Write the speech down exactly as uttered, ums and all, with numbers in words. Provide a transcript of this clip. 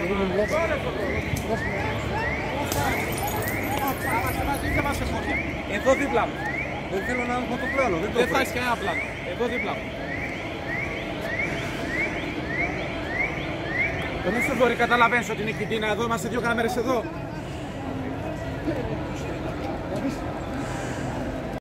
Εδώ δίπλα μου. Δεν θέλω να έχω το πλάνο. Δεν, δεν θα έχεις κανένα πλάνο. Εδώ δίπλα μου. Δεν σου μπορεί, καταλαβαίνεις ότι είναι κιτίνα εδώ, είμαστε δύο κάμερες εδώ.